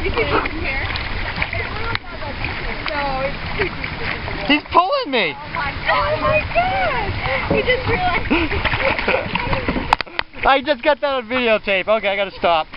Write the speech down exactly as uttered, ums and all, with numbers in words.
You can keep him here. No, it's too deep. He's pulling me. Oh my god. Oh my god. He just realized. I just got that on videotape. Okay, I gotta stop.